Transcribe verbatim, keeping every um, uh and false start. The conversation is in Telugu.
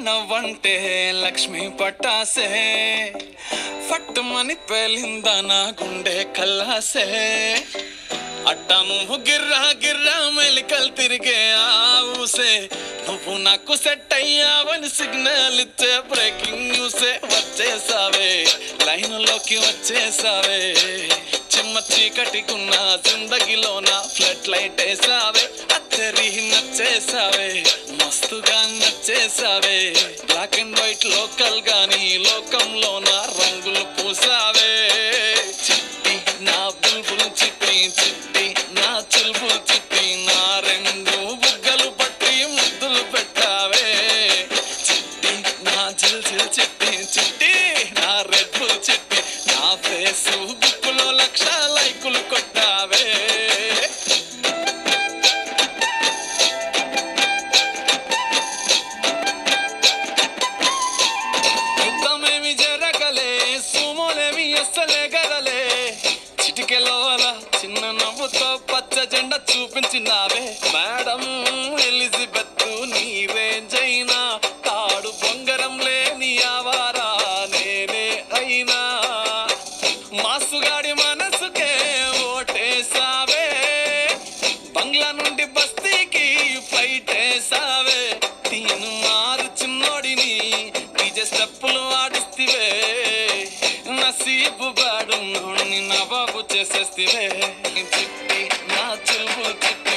నవ్వంటే లక్ష్మి పట్టాసే ఫట్టుమని పేలిందా నా గుండె కల్లాసే అట్టా నువ్వు గిర్రా గిర్రా మెలికలు తిరిగే ఆవుసే నువ్వు నాకు సెట్ అయ్యావని సిగ్నల్ ఇచ్చే బ్రేకింగ్ న్యూసే వచ్చేసావే లైన్ లోకి వచ్చేసావే చిమ్మ చీకటికున్న జిందగీలో నా ఫ్లడ్ లైట్ వేసావే అత్తరి నచ్చేసావే మస్తుగా నచ్చేసావే బ్లాక్ అండ్ వైట్ లోకల్ గాని లోకంలో నా రంగులు పూసావే చిట్టి నా బుల్బుల్ చిట్టి చిట్టి నా చుల్బుల్ చిట్టి నా రెండు బుగ్గలు పట్టి ముద్దులు పెట్టావే చిట్టి నా జిల్ జిల్ చిట్టి చిట్టి నా రెడ్ బుల్ చిట్టి నా ఫేసు బుక్కులో లక్ష లైకులు కొట్టావే యుద్ధమేమి జరగలే సుమోలేమి అస్సలే గదలే చిటికెలోల చిన్న నవ్వుతో పచ్చ జెండా చూపించినావే మేడం ఎలిజబెత్ నీ రేంజ్ అయినా తాడు బొంగరం లేని ఆవారా నేనే అయినా మాసుగాడి మనసుకే ఓటేసావే బంగ్లా నుండి బస్తీకి ఫ్లైట్ వేసావే తీను మారు చిన్నోడిని డీజే స్టెప్పులు ఆడిస్తివే నసీబు బాడు నోడిని నవాబు చేసేస్తివే చిట్టి నా చుల్బు చిట్టి